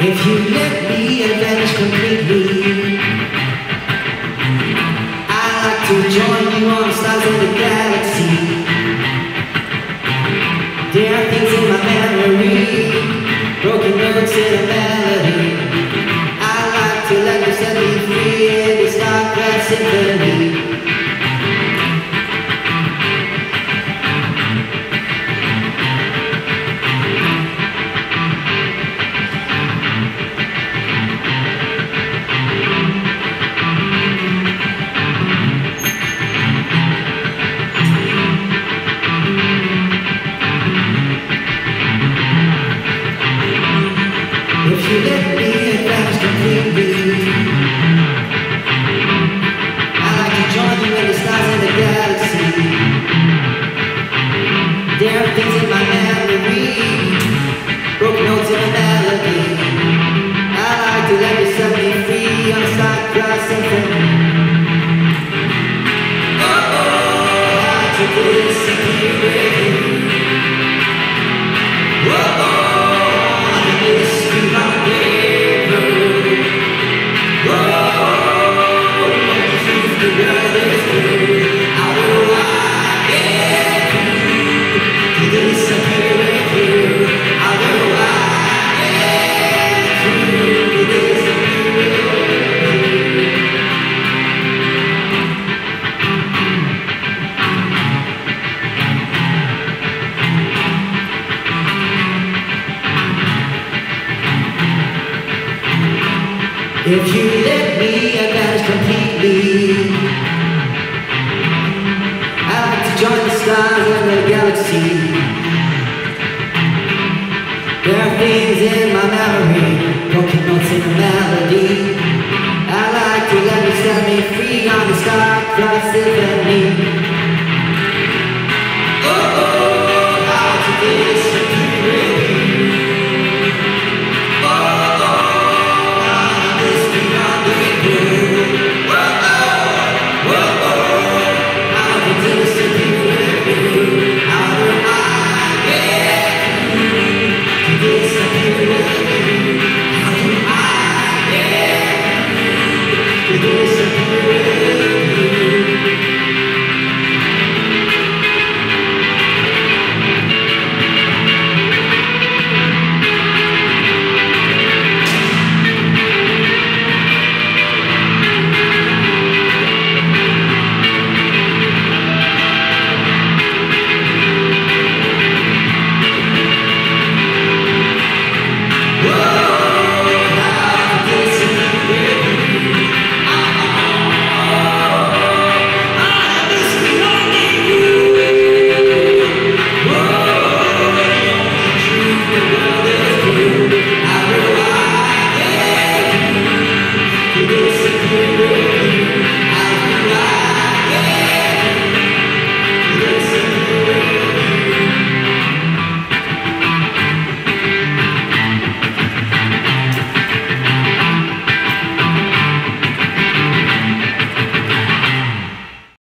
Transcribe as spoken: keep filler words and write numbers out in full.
If you let me and vanish completely, I'd like to join you on the stars of the galaxy. There are things in my memory, broken notes in a melody. I'd like to let you set me free in this dark glass symphony. If you let me advance completely, I'd like to join you in the stars in the galaxy. There are things in my memory, broken notes in a melody. I'd like to let you set me free on a star-crossed symphony. Oh, oh, I like to disappear with you. Oh, oh. If you let me advance completely, I'd like to join the stars in the galaxy. There are things in my memory, broken notes in a melody. I'd like to let you set me free on the star-crossed symphony.